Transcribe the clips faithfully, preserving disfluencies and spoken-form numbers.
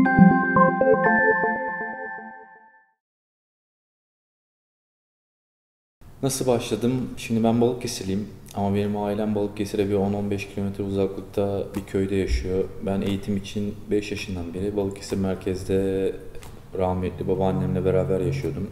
Nasıl başladım? Şimdi ben Balıkesirliyim ama benim ailem Balıkesir'e bir on on beş kilometre uzaklıkta bir köyde yaşıyor. Ben eğitim için beş yaşından beri Balıkesir merkezde rahmetli babaannemle beraber yaşıyordum.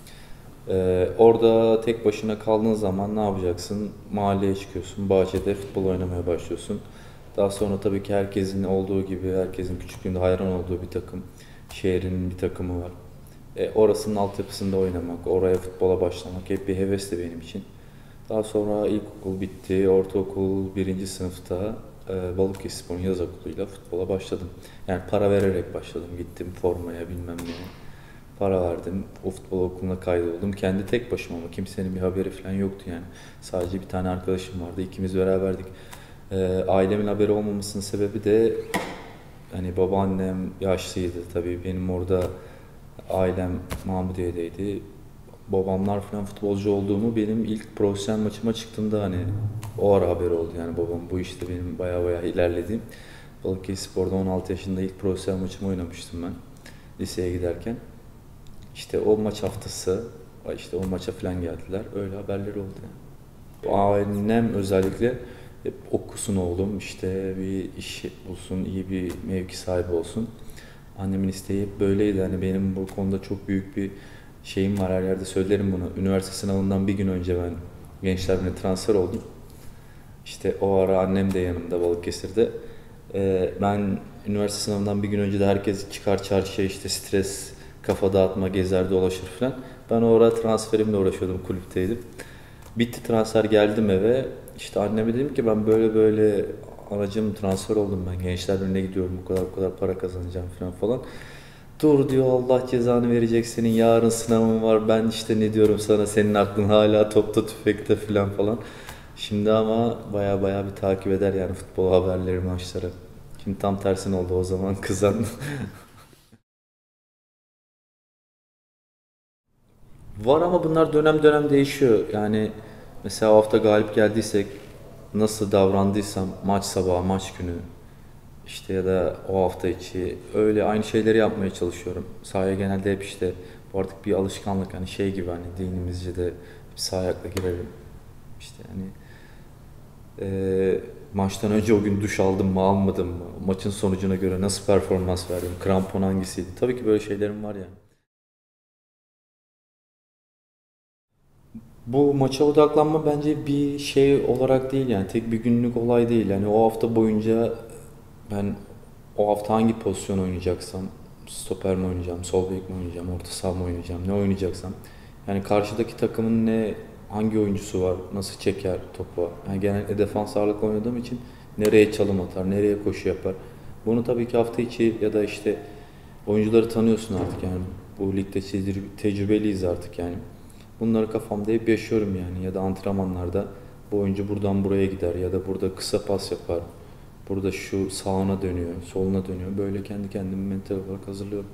Ee, orada tek başına kaldığın zaman ne yapacaksın? Mahalleye çıkıyorsun, bahçede futbol oynamaya başlıyorsun. Daha sonra tabii ki herkesin olduğu gibi, herkesin küçüklüğünde hayran olduğu bir takım, şehrin bir takımı var. E, orasının altyapısında oynamak, oraya futbola başlamak hep bir hevesti benim için. Daha sonra ilkokul bitti, ortaokul birinci sınıfta e, Balıkesirspor'un yaz okuluyla futbola başladım. Yani para vererek başladım, gittim formaya bilmem ne. Para verdim, o futbol okuluna kaydoldum. Kendi tek başıma ama kimsenin bir haberi falan yoktu yani. Sadece bir tane arkadaşım vardı, ikimiz beraberdik. E, ailemin haberi olmamasının sebebi de hani babaannem yaşlıydı tabii benim orada ailem Mahmudiye'deydi. Babamlar falan futbolcu olduğumu benim ilk profesyonel maçıma çıktığımda hani o ara haber oldu yani babam bu işte benim baya baya ilerlediğim. Balıkesirspor'da on altı yaşında ilk profesyonel maçımı oynamıştım ben liseye giderken. İşte o maç haftası işte o maça falan geldiler. Öyle haberleri oldu yani. Ailem özellikle hep okusun oğlum işte bir iş bulsun, iyi bir mevki sahibi olsun. Annemin isteği hep böyleydi. Hani benim bu konuda çok büyük bir şeyim var, her yerde söylerim bunu. Üniversite sınavından bir gün önce ben Gençler Birliği'ne transfer oldum. İşte o ara annem de yanımda Balıkesir'de. Ee, ben üniversite sınavından bir gün önce de herkes çıkar çarşıya işte stres, kafa dağıtma, gezer dolaşır falan. Ben o ara transferimle uğraşıyordum, kulüpteydim. Bitti transfer, geldim eve. İşte anneme dedim ki ben böyle böyle anacığım transfer oldum, ben Gençler Birliği'ne gidiyorum, bu kadar bu kadar para kazanacağım falan falan. Dur diyor, Allah cezanı verecek, senin yarın sınavın var, ben işte ne diyorum sana, senin aklın hala topta tüfekte falan falan. Şimdi ama baya baya bir takip eder yani futbol haberleri, maçları. Şimdi tam tersine oldu, o zaman kızan. Var ama bunlar dönem dönem değişiyor. Yani mesela o hafta galip geldiysek nasıl davrandıysam maç sabahı, maç günü işte ya da o hafta içi öyle aynı şeyleri yapmaya çalışıyorum. Sahaya genelde hep işte bu artık bir alışkanlık, hani şey gibi, hani dinimizce de bir sağ ayakla girelim. İşte hani eee, maçtan önce o gün duş aldım mı almadım mı? Maçın sonucuna göre nasıl performans verdim? Krampon hangisiydi? Tabii ki böyle şeylerim var yani. Bu maça odaklanma bence bir şey olarak değil yani tek bir günlük olay değil. Yani o hafta boyunca ben o hafta hangi pozisyon oynayacaksam, stoper mi oynayacağım, sol bek mi oynayacağım, orta saha mı oynayacağım, ne oynayacaksam. Yani karşıdaki takımın ne hangi oyuncusu var, nasıl çeker topu. Yani genellikle defans ağırlıklı oynadığım için nereye çalım atar, nereye koşu yapar. Bunu tabii ki hafta içi ya da işte oyuncuları tanıyorsun artık yani. Bu ligde tecrübeliyiz artık yani. Bunları kafamda hep yaşıyorum yani, ya da antrenmanlarda bu oyuncu buradan buraya gider ya da burada kısa pas yapar. Burada şu sağına dönüyor, soluna dönüyor. Böyle kendi kendimi mental olarak hazırlıyorum.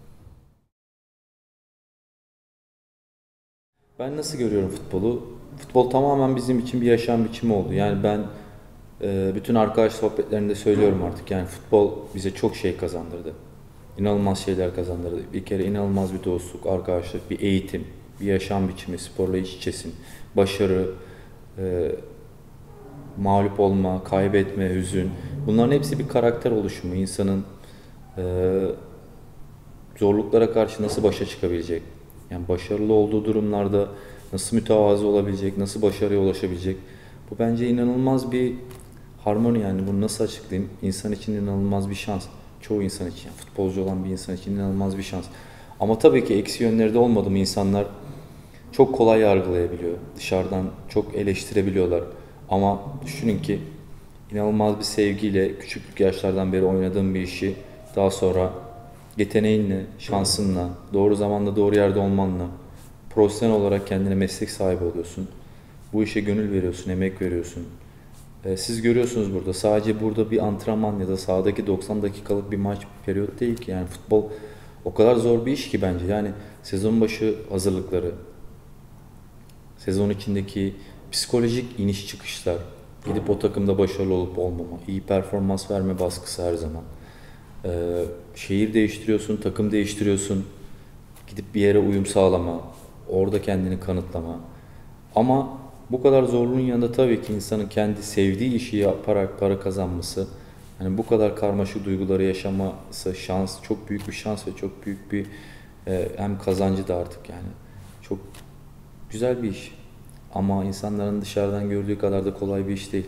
Ben nasıl görüyorum futbolu? Futbol tamamen bizim için bir yaşam biçimi oldu. Yani ben e, bütün arkadaş sohbetlerinde söylüyorum artık. Yani futbol bize çok şey kazandırdı. İnanılmaz şeyler kazandırdı. Bir kere inanılmaz bir dostluk, arkadaşlık, bir eğitim, bir yaşam biçimi, sporla iç içesin. Başarı, e, mağlup olma, kaybetme, hüzün. Bunların hepsi bir karakter oluşumu. İnsanın e, zorluklara karşı nasıl başa çıkabilecek? Yani başarılı olduğu durumlarda nasıl mütevazı olabilecek, nasıl başarıya ulaşabilecek? Bu bence inanılmaz bir harmoni yani. Bunu nasıl açıklayayım? İnsan için inanılmaz bir şans. Çoğu insan için, yani futbolcu olan bir insan için inanılmaz bir şans. Ama tabii ki eksi yönleri de olmadı mı, insanlar çok kolay yargılayabiliyor. Dışarıdan çok eleştirebiliyorlar. Ama düşünün ki inanılmaz bir sevgiyle küçüklük yaşlardan beri oynadığın bir işi daha sonra yeteneğinle, şansınla, doğru zamanda doğru yerde olmanla profesyonel olarak kendine meslek sahibi oluyorsun. Bu işe gönül veriyorsun, emek veriyorsun. Ee, siz görüyorsunuz burada sadece burada bir antrenman ya da sahadaki doksan dakikalık bir maç, bir periyot değil ki. Yani futbol o kadar zor bir iş ki bence. Yani sezon başı hazırlıkları, sezon içindeki psikolojik iniş çıkışlar, gidip o takımda başarılı olup olmama, iyi performans verme baskısı her zaman. Ee, şehir değiştiriyorsun, takım değiştiriyorsun. Gidip bir yere uyum sağlama, orada kendini kanıtlama. Ama bu kadar zorluğun yanında tabii ki insanın kendi sevdiği işi yaparak para kazanması, hani bu kadar karmaşık duyguları yaşaması şans, çok büyük bir şans ve çok büyük bir e, hem kazancı da artık yani. Çok güzel bir iş. Ama insanların dışarıdan gördüğü kadar da kolay bir iş değil.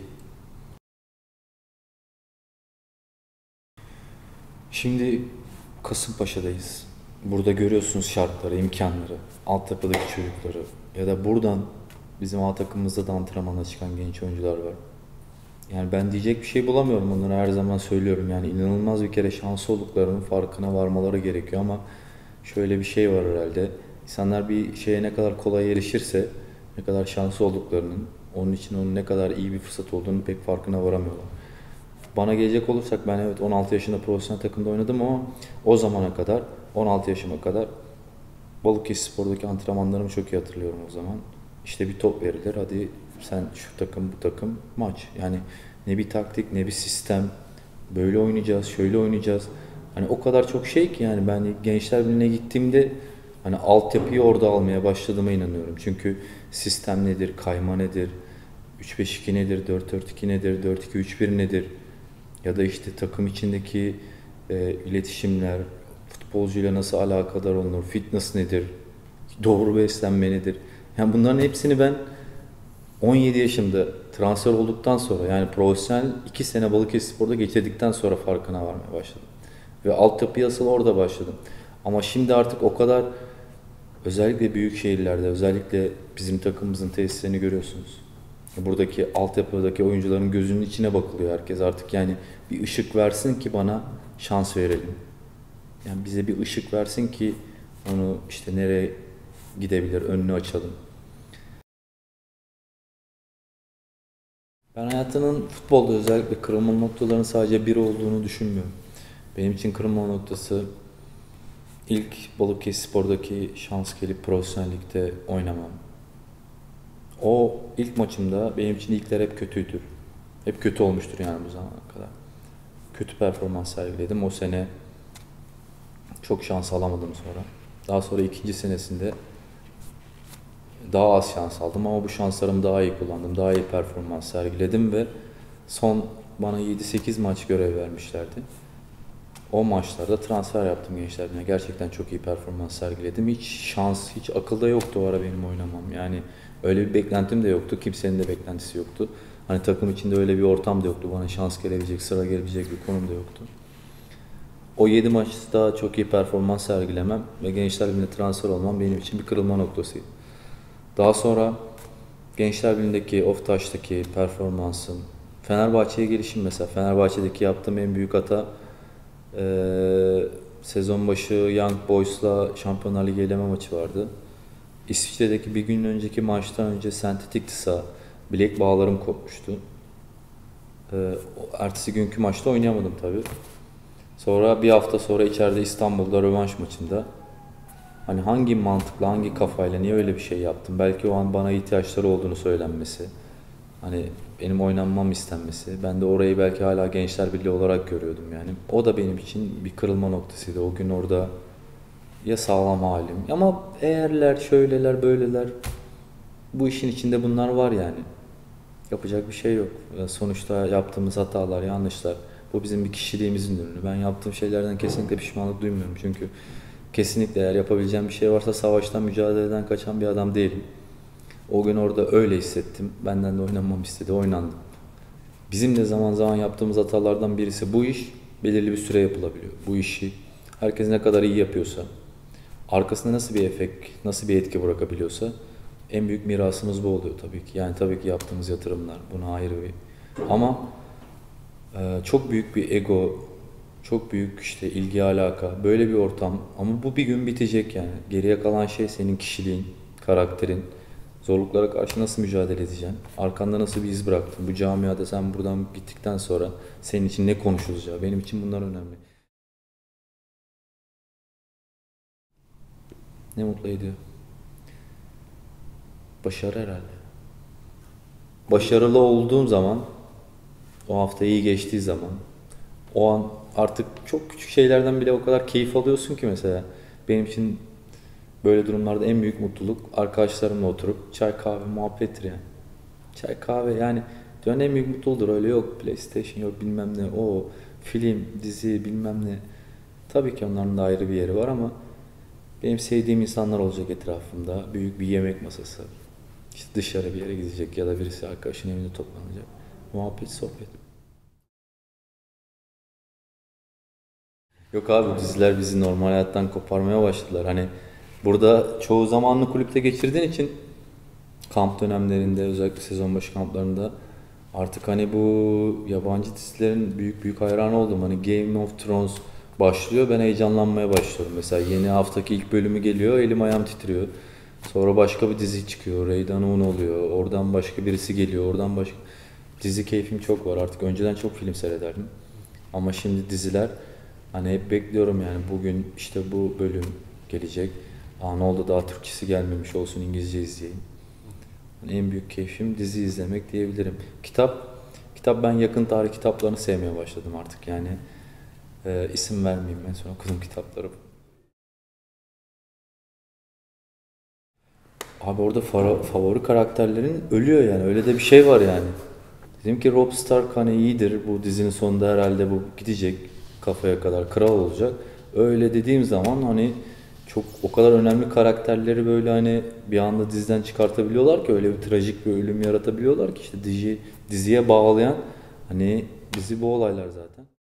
Şimdi Kasımpaşa'dayız. Burada görüyorsunuz şartları, imkanları, altyapıdaki çocukları ya da buradan bizim A takımımızda da antrenmana çıkan genç oyuncular var. Yani ben diyecek bir şey bulamıyorum, onlara her zaman söylüyorum. Yani inanılmaz bir kere şanslı olduklarının farkına varmaları gerekiyor ama şöyle bir şey var herhalde. İnsanlar bir şeye ne kadar kolay erişirse, ne kadar şanslı olduklarının, onun için onun ne kadar iyi bir fırsat olduğunu pek farkına varamıyorlar. Bana gelecek olursak ben evet on altı yaşında profesyonel takımda oynadım ama o zamana kadar, on altı yaşıma kadar Balıkesirspor'daki antrenmanlarımı çok iyi hatırlıyorum o zaman. İşte bir top verilir, hadi sen şu takım bu takım maç. Yani ne bir taktik ne bir sistem, böyle oynayacağız, şöyle oynayacağız. Hani o kadar çok şey ki yani ben Gençler Birliği'ne gittiğimde hani altyapıyı orada almaya başladığıma inanıyorum. Çünkü sistem nedir, kayma nedir, üç beş iki nedir, dört dört iki nedir, dört iki üç bir nedir? Ya da işte takım içindeki e, iletişimler, futbolcuyla nasıl alakadar olunur, fitness nedir, doğru beslenme nedir? Yani bunların hepsini ben on yedi yaşımda transfer olduktan sonra, yani profesyonel iki sene Balıkesirspor'da geçirdikten sonra farkına varmaya başladım. Ve altyapı asıl orada başladım. Ama şimdi artık o kadar, özellikle büyük şehirlerde, özellikle bizim takımımızın tesislerini görüyorsunuz. Buradaki altyapıdaki oyuncuların gözünün içine bakılıyor herkes artık, yani bir ışık versin ki bana şans verelim. Yani bize bir ışık versin ki onu işte nereye gidebilir önünü açalım. Ben hayatının futbolda özellikle kırılma noktalarının sadece bir olduğunu düşünmüyorum. Benim için kırılma noktası ilk Balıkesirspor'daki şans gelip profesyonellikte oynamam. O ilk maçımda benim için ilkler hep kötüydür. Hep kötü olmuştur yani bu zamana kadar. Kötü performans sergiledim. O sene çok şans alamadım sonra. Daha sonra ikinci senesinde daha az şans aldım ama bu şanslarımı daha iyi kullandım. Daha iyi performans sergiledim ve son bana yedi sekiz maç görev vermişlerdi. O maçlarda transfer yaptım Gençler Birliği'ne. Gerçekten çok iyi performans sergiledim. Hiç şans, hiç akılda yoktu o ara benim oynamam. Yani öyle bir beklentim de yoktu. Kimsenin de beklentisi yoktu. Hani takım içinde öyle bir ortam da yoktu. Bana şans gelebilecek, sıra gelebilecek bir konum da yoktu. O yedi maçta çok iyi performans sergilemem ve Gençler Birliği'ne transfer olmam benim için bir kırılma noktasıydı. Daha sonra Gençler Birliği'ndeki, Oftaş'taki performansım, Fenerbahçe'ye gelişim mesela. Fenerbahçe'deki yaptığım en büyük hata ee, sezon başı Young Boys'la Şampiyonlar Ligi eleme maçı vardı. İsviçre'deki bir gün önceki maçtan önce sentetik sağ bilek bağlarım kopmuştu. Ee, ertesi günkü maçta oynayamadım tabii. Sonra bir hafta sonra içeride İstanbul'da rövanş maçında hani hangi mantıkla, hangi kafayla, niye öyle bir şey yaptım? Belki o an bana ihtiyaçları olduğunu söylenmesi, hani benim oynanmam istenmesi. Ben de orayı belki hala Gençler Birliği olarak görüyordum yani. O da benim için bir kırılma noktasıydı. O gün orada ya sağlam halim. Ama eğerler, şöyleler, böyleler, bu işin içinde bunlar var yani. Yapacak bir şey yok. Sonuçta yaptığımız hatalar, yanlışlar. Bu bizim bir kişiliğimizin ürünü. Ben yaptığım şeylerden kesinlikle pişmanlık duymuyorum. Çünkü kesinlikle eğer yapabileceğim bir şey varsa savaştan, mücadeleden kaçan bir adam değilim. O gün orada öyle hissettim. Benden de oynanmam istedi. Oynandım. Bizim de zaman zaman yaptığımız hatalardan birisi bu iş belirli bir süre yapılabiliyor. Bu işi herkes ne kadar iyi yapıyorsa, arkasında nasıl bir efekt, nasıl bir etki bırakabiliyorsa en büyük mirasımız bu oluyor tabii ki. Yani tabii ki yaptığımız yatırımlar buna ayrı bir. Ama e, çok büyük bir ego, çok büyük işte ilgi alaka, böyle bir ortam. Ama bu bir gün bitecek yani. Geriye kalan şey senin kişiliğin, karakterin. Zorluklara karşı nasıl mücadele edeceksin? Arkanda nasıl bir iz bıraktın? Bu camiada sen buradan gittikten sonra senin için ne konuşulacağı, benim için bunlar önemli. Ne mutlu ediyor. Başarı herhalde. Başarılı olduğum zaman, o hafta iyi geçtiği zaman, o an artık çok küçük şeylerden bile o kadar keyif alıyorsun ki mesela. Benim için böyle durumlarda en büyük mutluluk arkadaşlarımla oturup çay kahve muhabbettir yani. Çay kahve yani dünyanın en büyük mutluluğudur, öyle yok PlayStation yok bilmem ne, o film dizi bilmem ne. Tabii ki onların da ayrı bir yeri var ama benim sevdiğim insanlar olacak etrafımda. Büyük bir yemek masası. İşte dışarı bir yere gidecek ya da birisi arkadaşın evinde toplanacak. Muhabbet, sohbet. Yok abi, diziler bizi normal hayattan koparmaya başladılar. Hani burada çoğu zamanını kulüpte geçirdiğin için kamp dönemlerinde, özellikle sezon başı kamplarında artık hani bu yabancı dizilerin büyük büyük hayranı oldum. Hani Game of Thrones başlıyor, ben heyecanlanmaya başlıyorum. Mesela yeni haftaki ilk bölümü geliyor, elim ayağım titriyor. Sonra başka bir dizi çıkıyor, Reydan Un oluyor. Oradan başka birisi geliyor, oradan başka... Dizi keyfim çok var artık. Önceden çok film seyrederdim. Ama şimdi diziler, hani hep bekliyorum yani, bugün işte bu bölüm gelecek. Aa, ne oldu daha Türkçesi gelmemiş, olsun İngilizce izleyeyim. Yani en büyük keyfim dizi izlemek diyebilirim. Kitap, kitap ben yakın tarih kitaplarını sevmeye başladım artık yani. E, isim vermeyeyim, en son okuduğum kitapları. Abi orada fara- favori karakterlerin ölüyor yani, öyle de bir şey var yani. Dedim ki Robb Stark hani iyidir, bu dizinin sonunda herhalde bu gidecek kafaya kadar, kral olacak. Öyle dediğim zaman hani çok o kadar önemli karakterleri böyle hani bir anda diziden çıkartabiliyorlar ki, öyle bir trajik bir ölüm yaratabiliyorlar ki, işte dizi, diziye bağlayan hani bizi bu olaylar zaten.